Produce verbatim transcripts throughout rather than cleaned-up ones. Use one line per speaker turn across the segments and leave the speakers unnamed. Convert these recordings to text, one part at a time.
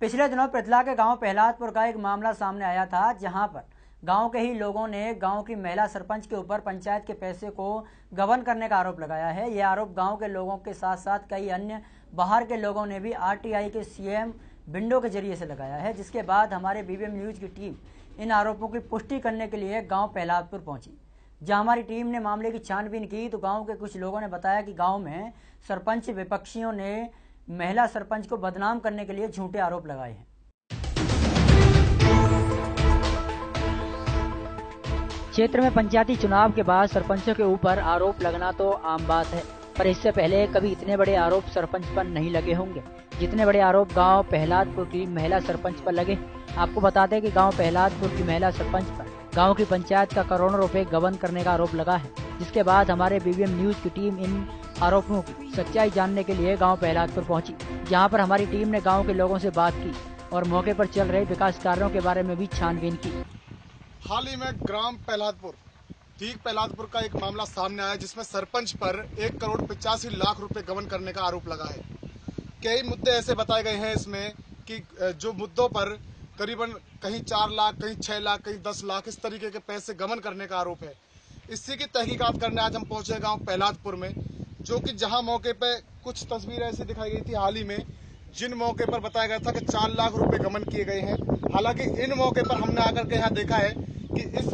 पिछले दिनों पृथला के गांव पहलादपुर का एक मामला सामने आया था, जहां पर गांव के ही लोगों ने गांव की महिला सरपंच के ऊपर पंचायत के पैसे को गबन करने का आरोप लगाया है। यह आरोप गांव के लोगों के साथ साथ कई अन्य बाहर के लोगों ने भी आरटीआई के सीएम विंडो के जरिए से लगाया है, जिसके बाद हमारे बीबीएम न्यूज की टीम इन आरोपों की पुष्टि करने के लिए गाँव पहलादपुर पहुंची। जहां हमारी टीम ने मामले की छानबीन की तो गाँव के कुछ लोगों ने बताया कि गाँव में सरपंच विपक्षियों ने महिला सरपंच को बदनाम करने के लिए झूठे आरोप लगाए हैं। क्षेत्र में पंचायती चुनाव के बाद सरपंचों के ऊपर आरोप लगना तो आम बात है, पर इससे पहले कभी इतने बड़े आरोप सरपंच पर नहीं लगे होंगे जितने बड़े आरोप गांव पहलादपुर की महिला सरपंच पर लगे। आपको बता दें कि गांव पहलादपुर की महिला सरपंच पर गांव की पंचायत का करोड़ों रुपए गबन करने का आरोप लगा है, जिसके बाद हमारे बीबीएम न्यूज की टीम इन आरोपों की सच्चाई जानने के लिए गांव पहलादपुर पहुंची, जहां पर हमारी टीम ने गांव के लोगों से बात की और मौके पर चल रहे विकास कार्यों के बारे में भी छानबीन की।
हाल ही में ग्राम पहलादपुर ठीक पहलादपुर का एक मामला सामने आया, जिसमें सरपंच पर एक करोड़ पचासी लाख रुपए गबन करने का आरोप लगा है। कई मुद्दे ऐसे बताए गए हैं इसमें कि जो मुद्दों पर करीबन कहीं चार लाख कहीं छह लाख कहीं दस लाख इस तरीके के पैसे गबन करने का आरोप है। इसी की तहकीकात करने आज हम पहुंचे गांव पहलादपुर में, जो कि जहां मौके पे कुछ तस्वीरें ऐसी दिखाई गई थी हाल ही में, जिन मौके पर बताया गया था कि चार लाख रुपए गबन किए गए हैं। हालांकि इन मौके पर हमने आकर के यहाँ देखा है कि इस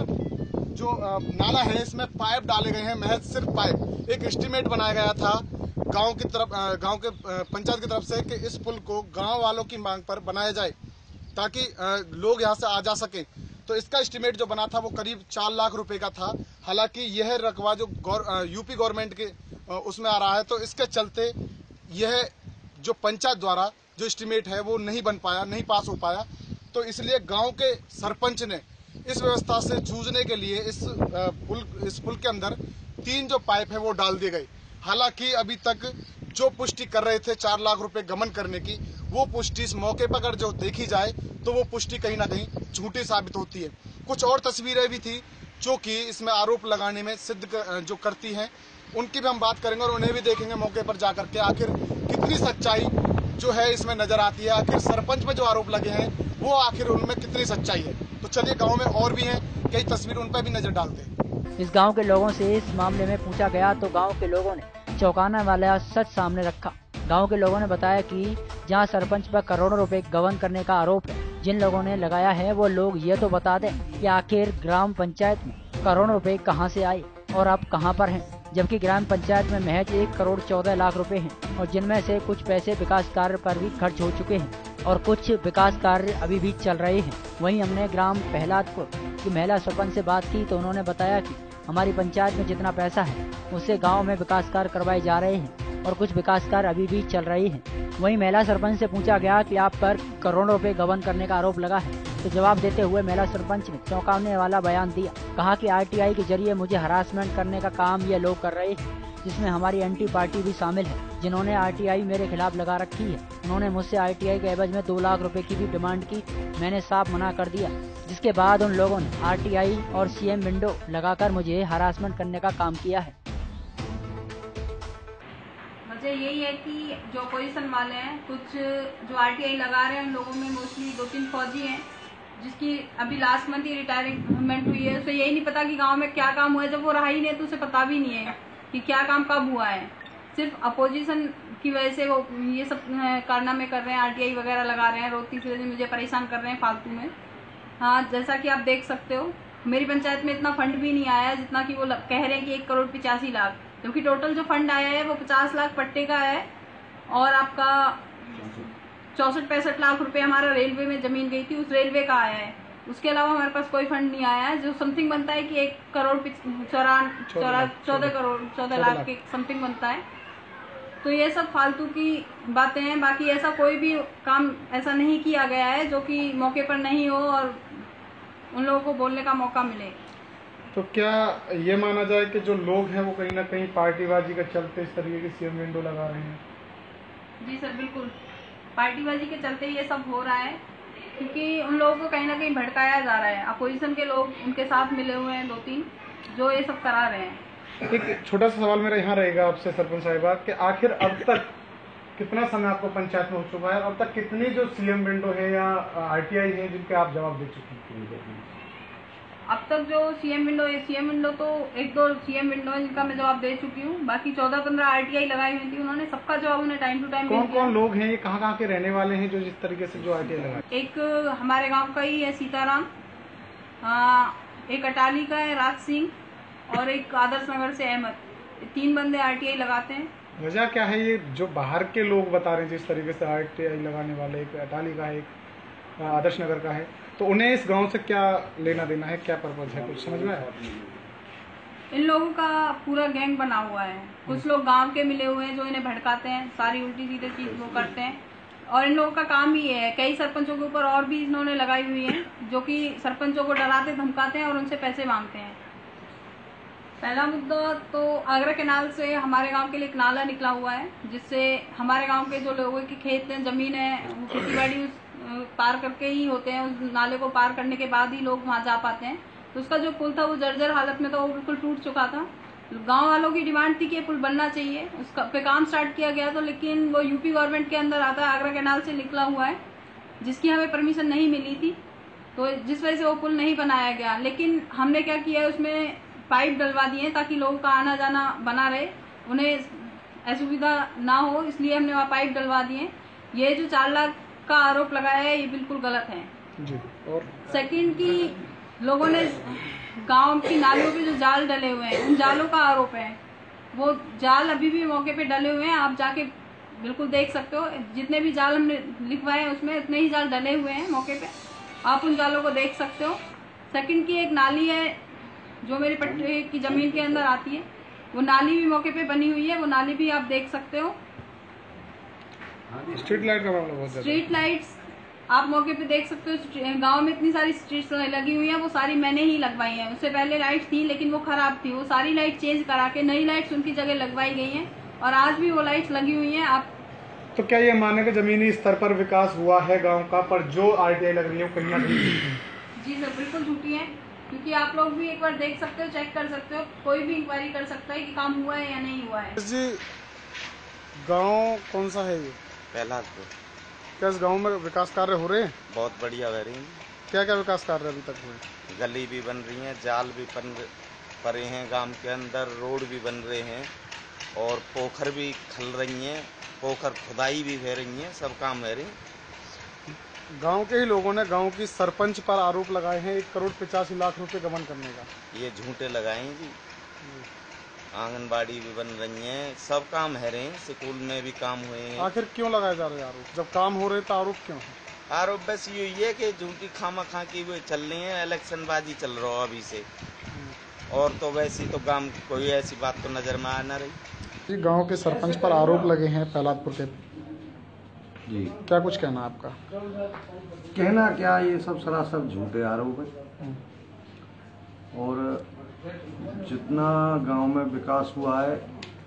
जो नाला है इसमें पाइप डाले गए हैं, महज सिर्फ पाइप। एक एस्टीमेट बनाया गया था गांव की तरफ गांव के पंचायत की तरफ से कि इस पुल को गांव वालों की मांग पर बनाया जाए ताकि लोग यहां से आ जा सकें। तो इसका एस्टीमेट जो बना था वो करीब चार लाख रुपए का था। हालांकि यह रकबा जो यूपी गवर्नमेंट के उसमें आ रहा है, तो इसके चलते यह जो पंचायत द्वारा जो एस्टीमेट है वो नहीं बन पाया, नहीं पास हो पाया। तो इसलिए गांव के सरपंच ने इस व्यवस्था से जूझने के लिए इस पुल इस पुल के अंदर तीन जो पाइप है वो डाल दिए गए। हालांकि अभी तक जो पुष्टि कर रहे थे चार लाख रुपए गबन करने की, वो पुष्टि इस मौके पर अगर जो देखी जाए तो वो पुष्टि कहीं ना कहीं झूठी साबित होती है। कुछ और तस्वीरें भी थी जो कि इसमें आरोप लगाने में सिद्ध कर, जो करती हैं, उनकी भी हम बात करेंगे और उन्हें भी देखेंगे मौके पर जाकर के आखिर कितनी सच्चाई जो है इसमें नजर आती है। आखिर सरपंच में जो आरोप लगे हैं वो आखिर उनमें कितनी सच्चाई है। तो चलिए गांव में और भी हैं, कई तस्वीर उन पर भी नजर डालते हैं।
इस गांव के लोगों से इस मामले में पूछा गया तो गांव के लोगों ने चौंकाने वाला सच सामने रखा। गांव के लोगों ने बताया कि जहां सरपंच पर करोड़ों रुपए गबन करने का आरोप है, जिन लोगों ने लगाया है वो लोग ये तो बता दें कि आखिर ग्राम पंचायत में करोड़ों रुपए कहां से आए और अब कहां पर हैं, जबकि ग्राम पंचायत में महज एक करोड़ चौदह लाख रुपए हैं और जिनमें से कुछ पैसे विकास कार्य पर भी खर्च हो चुके हैं और कुछ विकास कार्य अभी भी चल रहे हैं। वहीं हमने ग्राम पहलादपुर की महिला सरपंच से बात की तो उन्होंने बताया कि हमारी पंचायत में जितना पैसा है उससे गांव में विकास कार्य करवाए जा रहे हैं और कुछ विकास कार्य अभी भी चल रहे हैं। वहीं महिला सरपंच से पूछा गया कि आप पर करोड़ों रुपए गबन करने का आरोप लगा है, तो जवाब देते हुए महिला सरपंच ने चौंकाने वाला बयान दिया। कहा कि आरटीआई के जरिए मुझे हरासमेंट करने का काम ये लोग कर रहे हैं, जिसमें हमारी एंटी पार्टी भी शामिल है, जिन्होंने आरटीआई मेरे खिलाफ लगा रखी है। उन्होंने मुझसे आरटीआई के एवज में दो लाख रुपए की भी डिमांड की, मैंने साफ मना कर दिया, जिसके बाद उन लोगों ने आरटीआई और सीएम विंडो लगाकर मुझे हरासमेंट करने का काम किया है।
वजह यही है कि जो अपोजिशन वाले हैं, कुछ जो आरटीआई लगा रहे हैं, उन लोगों में मोस्टली दो तीन फौजी हैं, जिसकी अभी लास्ट मंथ ही रिटायरमेंट हुई है। उसे यही नहीं पता कि गांव में क्या काम हुआ है। जब वो रहा ही नहीं तो उसे पता भी नहीं है कि क्या काम कब हुआ है। सिर्फ अपोजिशन की वजह से वो ये सब कारनामे कर रहे हैं, आरटीआई वगैरह लगा रहे हैं, रोज तीसरे दिन मुझे परेशान कर रहे हैं फालतू में। हाँ, जैसा कि आप देख सकते हो मेरी पंचायत में इतना फंड भी नहीं आया जितना कि वो कह रहे हैं कि एक करोड़ पिचासी लाख, क्योंकि टोटल जो फंड आया है वो पचास लाख पट्टे का है और आपका चौसठ पैंसठ लाख रुपए हमारा रेलवे में जमीन गई थी, उस रेलवे का आया है। उसके अलावा हमारे पास कोई फंड नहीं आया है। जो समथिंग बनता है कि एक करोड़ चौरान चौदह करोड़ चौदह लाख के समथिंग बनता है। तो ये सब फालतू की बातें हैं। बाकी ऐसा कोई भी काम ऐसा नहीं किया गया है जो कि मौके पर नहीं हो और उन लोगों को बोलने का मौका मिले।
तो क्या ये माना जाए कि जो लोग हैं वो कहीं ना कहीं पार्टीबाजी का चलते इस तरीके की सीएम विंडो लगा रहे हैं?
जी सर, बिल्कुल पार्टीबाजी के चलते ये सब हो रहा है, क्योंकि उन लोगों को कहीं ना कहीं भड़काया जा रहा है। अपोजिशन के लोग उनके साथ मिले हुए हैं, दो तीन, जो ये सब करा रहे हैं।
एक छोटा सा सवाल मेरा यहाँ रहेगा आपसे सरपंच साहिबा कि आखिर अब तक कितना समय आपको पंचायत में हो चुका है? अब तक कितनी जो सीएम विंडो है या आरटीआई है जिनके आप जवाब दे चुके हैं?
अब तक जो सीएम विंडो है, सीएम विंडो तो एक दो सीएम विंडो है जिनका मैं जवाब दे चुकी हूँ। बाकी चौदह पंद्रह आरटीआई लगाई हुई थी, उन्होंने सबका जवाब उन्हें टाइम टू टाइम।
कौन कौन लोग हैं ये, कहाँ कहाँ के रहने वाले हैं जो जिस तरीके से जो आरटीआई लगाए?
एक हमारे गांव का ही है सीताराम, आ, एक अटाली का है राज सिंह, और एक आदर्श नगर से अहमद। तीन बंदे आरटीआई लगाते हैं।
वजह क्या है ये जो बाहर के लोग बता रहे हैं जिस तरीके से आरटीआई लगाने वाले, एक अटाली का है, एक आदर्श नगर का है, तो उन्हें इस गांव से क्या लेना देना है, क्या पर्पज है, कुछ समझ में आया?
इन लोगों का पूरा गैंग बना हुआ है। कुछ लोग गांव के मिले हुए हैं जो इन्हें भड़काते हैं, सारी उल्टी सीधे चीज वो करते हैं। और इन लोगों का काम ही है, कई सरपंचों के ऊपर और भी इन्होंने लगाई हुई है जो कि सरपंचों को डराते धमकाते हैं और उनसे पैसे मांगते हैं। पहला मुद्दा तो आगरा कैनाल से हमारे गांव के लिए एक नाला निकला हुआ है, जिससे हमारे गांव के जो लोगों की खेत है, जमीन है, वो खेती बाड़ी उस पार करके ही होते हैं। उस नाले को पार करने के बाद ही लोग वहां जा पाते हैं। तो उसका जो पुल था वो जर्जर हालत में था, वो बिल्कुल टूट चुका था। गांव वालों की डिमांड थी कि ये पुल बनना चाहिए, उसका पे काम स्टार्ट किया गया। तो लेकिन वो यूपी गवर्नमेंट के अंदर आता है, आगरा कैनाल से निकला हुआ है, जिसकी हमें परमिशन नहीं मिली थी, तो जिस वजह से वो पुल नहीं बनाया गया। लेकिन हमने क्या किया है, उसमें पाइप डलवा दिए ताकि लोगों का आना जाना बना रहे, उन्हें असुविधा ना हो, इसलिए हमने वहाँ पाइप डलवा दिए। ये जो चार लाख का आरोप लगाया है ये बिल्कुल गलत है
जी। और
सेकंड की लोगों ने गांव की नालियों पे जो जाल डले हुए हैं, उन जालों का आरोप है। वो जाल अभी भी मौके पे डले हुए हैं, आप जाके बिल्कुल देख सकते हो। जितने भी जाल हमने लिखवाए हैं उसमें उतने ही जाल डले हुए हैं मौके पे, आप उन जालों को देख सकते हो। सेकंड की एक नाली है जो मेरे पट्टे की जमीन के अंदर आती है, वो नाली भी मौके पे बनी हुई है, वो नाली भी आप देख सकते हो।
स्ट्रीट लाइट का मामला बहुत
स्ट्रीट लाइट्स आप मौके पे देख सकते हो। गांव में इतनी सारी स्ट्रीट लगी हुई हैं, वो सारी मैंने ही लगवाई हैं। उससे पहले लाइट थी लेकिन वो खराब थी, वो सारी लाइट चेंज करा के नई लाइट्स उनकी जगह लगवाई गई हैं, और आज भी वो लाइट्स लगी हुई हैं। आप
तो क्या ये माने कि जमीनी स्तर पर विकास हुआ है गांव का, पर जो आरटीआई लग रही है वो कहीं ना कहीं?
जी सर, बिल्कुल झूठी है, क्योंकि आप लोग भी एक बार देख सकते हो, चेक कर सकते हो, कोई भी इंक्वायरी कर सकता है कि काम हुआ है या नहीं हुआ है।
जी, गांव कौन सा है ये?
पहलादपुर।
क्या इस गांव में विकास कार्य हो रहे हैं?
बहुत बढ़िया हो रही हैं।
क्या क्या विकास कार्य अभी तक हुए?
गली भी बन रही है, जाल भी बन पड़े हैं गांव के अंदर, रोड भी बन रहे हैं, और पोखर भी खल रही हैं, पोखर खुदाई भी हो रही है, सब काम हो रहे हैं।
गांव के ही लोगों ने गांव की सरपंच पर आरोप लगाए हैं एक करोड़ पचासी लाख रुपए गबन करने का।
ये झूठे लगाए हैं जी। आंगनबाड़ी भी बन रही है, सब काम है रहे हैं, स्कूल में भी काम हुए हैं।
आखिर क्यों लगाए जा रहे हैं आरोप? जब काम हो रहे तो आरोप क्यों है?
आरोप बस ये है कि झूठी खामा खा की वो चल रही है, इलेक्शन बाजी चल रहा है अभी से, और तो वैसी तो गांव कोई ऐसी बात तो नजर में आ ना रही।
गांव के सरपंच पर आरोप लगे हैं पहलादपुर के
जी,
क्या कुछ कहना आपका?
कहना क्या, ये सब सरासर झूठे आरोप है, और जितना गांव में विकास हुआ है,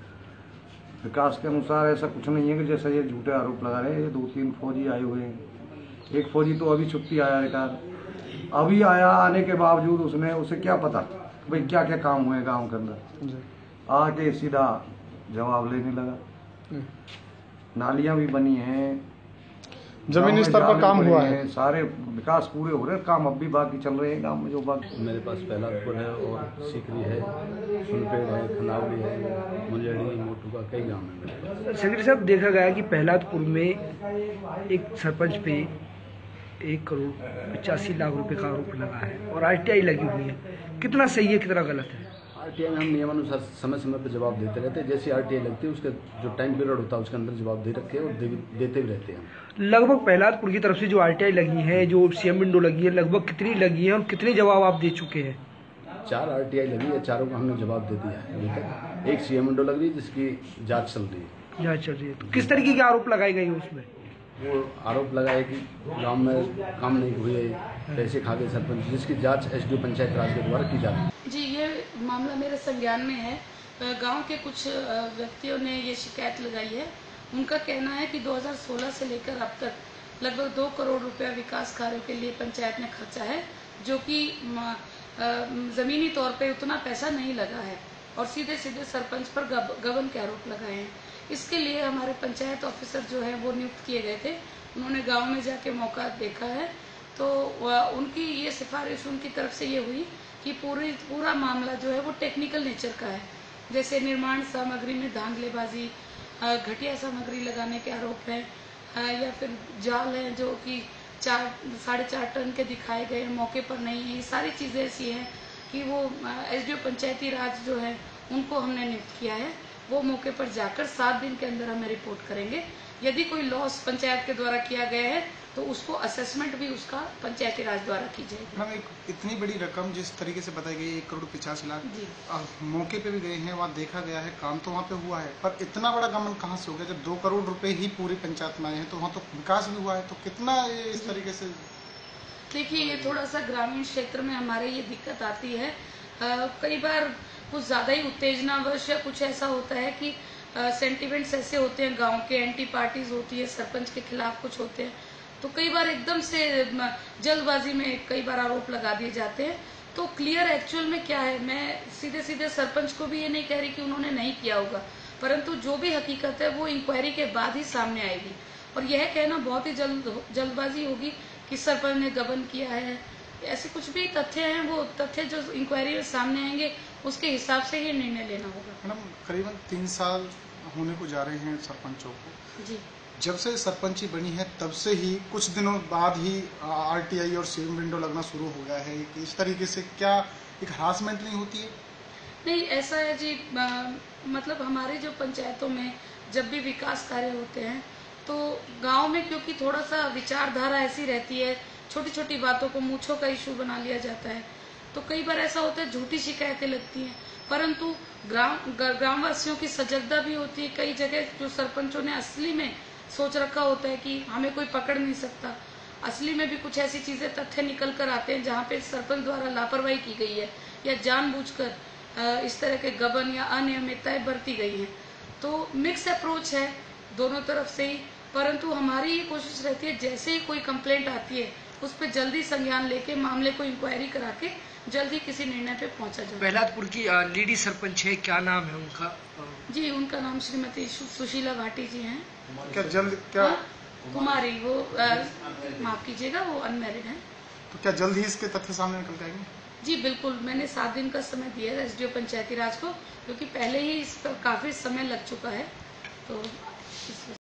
विकास के अनुसार ऐसा कुछ नहीं है कि जैसा ये झूठे आरोप लगा रहे हैं। ये दो तीन फौजी आए हुए हैं, एक फौजी तो अभी छुट्टी आया रिटायर, अभी आया, आने के बावजूद उसने उसे क्या पता भाई क्या क्या काम हुए गांव के अंदर, आके सीधा जवाब लेने लगा। नालियां भी बनी हैं,
जमीनी स्तर पर काम हुआ है,
सारे विकास पूरे हो रहे हैं, काम अब भी बाकी चल रहे हैं गांव में जो बाकी।
मेरे पास पहलादपुर है और सीकरी है, सुनपेड़ है, खनावली है, मुंजेड़ी, मोटू का कई गांव है।
सेक्रेटरी साहब, देखा गया कि पहलादपुर में एक सरपंच पे एक करोड़ पचासी लाख रुपए का आरोप लगा है और आरटीआई लगी हुई है, कितना सही है कितना गलत है?
आरटीआई में हम नियमानुसार समय समय पर जवाब देते रहते हैं, जैसे आरटीआई लगती है उसका जो टाइम पीरियड होता है उसके अंदर जवाब दे रखे हैं और दे, देते भी रहते हैं।
लगभग पहलादपुर की तरफ से जो आरटीआई लगी है, जो सीएम विंडो लगी है, लगभग कितनी लगी है और कितने जवाब आप दे चुके हैं?
चार आरटीआई लगी है, चारों को हमने जवाब दे दिया है अभी तक। एक सीएम विंडो लग रही है जिसकी जाँच चल रही है।
जाँच चल रही है, तो किस तरीके के आरोप लगाए गए उसमें?
वो आरोप लगाए कि गांव में काम नहीं हुए, पैसे खा गए सरपंच, जिसकी जांच एसडीओ पंचायत राज के द्वारा की जा रही है।
जी, ये मामला मेरे संज्ञान में है। गांव के कुछ व्यक्तियों ने ये शिकायत लगाई है। उनका कहना है कि दो हज़ार सोलह से लेकर अब तक लगभग दो करोड़ रुपया विकास कार्यों के लिए पंचायत ने खर्चा है, जो कि जमीनी तौर पे उतना पैसा नहीं लगा है, और सीधे सीधे सरपंच पर गबन के आरोप लगाए हैं। इसके लिए हमारे पंचायत ऑफिसर जो है वो नियुक्त किए गए थे। उन्होंने गांव में जाके मौका देखा है, तो उनकी ये सिफारिश उनकी तरफ से ये हुई कि पूरी पूरा मामला जो है वो टेक्निकल नेचर का है। जैसे निर्माण सामग्री में धांधलेबाजी, घटिया सामग्री लगाने के आरोप हैं, या फिर जाल है जो कि चार साढ़े चार टन के दिखाए गए मौके पर नहीं है। ये सारी चीज़ें ऐसी हैं कि वो एसडीओ पंचायती राज जो है उनको हमने नियुक्त किया है। वो मौके पर जाकर सात दिन के अंदर हमें रिपोर्ट करेंगे। यदि कोई लॉस पंचायत के द्वारा किया गया है तो उसको असेसमेंट भी उसका पंचायती राज द्वारा की जाएगी।
मैम, एक इतनी बड़ी रकम जिस तरीके से बताई गई, एक करोड़ पिचासी लाख, मौके पे भी गए हैं, वहाँ देखा गया है, काम तो वहाँ पे हुआ है, पर इतना बड़ा गमन कहाँ से हो गया? जब दो करोड़ रुपए ही पूरी पंचायत में आए हैं तो वहाँ तो विकास भी हुआ है, तो कितना ये इस तरीके से?
देखिए, ये थोड़ा सा ग्रामीण क्षेत्र में हमारे ये दिक्कत आती है। आ, कई बार कुछ ज्यादा ही उत्तेजनावश या कुछ ऐसा होता है कि सेंटिमेंट्स ऐसे होते हैं, गांव के एंटी पार्टीज होती है, सरपंच के खिलाफ कुछ होते हैं, तो कई बार एकदम से जल्दबाजी में कई बार आरोप लगा दिए जाते हैं। तो क्लियर एक्चुअल में क्या है, मैं सीधे सीधे सरपंच को भी ये नहीं कह रही कि उन्होंने नहीं किया होगा, परंतु जो भी हकीकत है वो इंक्वायरी के बाद ही सामने आएगी। और यह कहना बहुत ही जल्द जल्दबाजी होगी कि सरपंच ने गबन किया है, ऐसे कुछ भी तथ्य हैं, वो तथ्य जो इंक्वायरी में सामने आएंगे उसके हिसाब से ही निर्णय लेना होगा।
मैडम, करीबन तीन साल होने को जा रहे हैं सरपंचों को।
जी,
जब से सरपंची बनी है तब से ही कुछ दिनों बाद ही आरटीआई और सेम विंडो लगना शुरू हो गया है। इस तरीके से क्या एक हरासमेंट नहीं होती है?
नहीं, ऐसा है जी, आ, मतलब हमारे जो पंचायतों में जब भी विकास कार्य होते हैं तो गांव में क्योंकि थोड़ा सा विचारधारा ऐसी रहती है, छोटी छोटी बातों को मूंछों का इशू बना लिया जाता है, तो कई बार ऐसा होता है झूठी शिकायतें लगती हैं। परंतु ग्राम ग्रामवासियों की सजगता भी होती है। कई जगह जो सरपंचों ने असली में सोच रखा होता है कि हमें कोई पकड़ नहीं सकता, असली में भी कुछ ऐसी चीजें तथ्य निकल कर आते हैं जहाँ पे सरपंच द्वारा लापरवाही की गई है या जानबूझकर इस तरह के गबन या अनियमितताएं बरती गई हैं। तो मिक्स अप्रोच है दोनों तरफ से ही, परंतु हमारी ये कोशिश रहती है जैसे ही कोई कंप्लेंट आती है उस पर जल्दी संज्ञान लेके मामले को इंक्वायरी करा के जल्दी किसी निर्णय पे पहुंचा जाए।
पहलादपुर की लेडी सरपंच है, क्या नाम है उनका?
जी, उनका नाम श्रीमती सुशीला भाटी जी हैं।
क्या जल्द क्या
हाँ? कुमारी, वो माफ कीजिएगा, वो अनमैरिड हैं।
तो क्या जल्द ही इसके तथ्य सामने निकल के आएंगे?
जी बिल्कुल, मैंने सात दिन का समय दिया है एसडीओ पंचायती राज को, क्योंकि पहले ही इस पर काफी समय लग चुका है। तो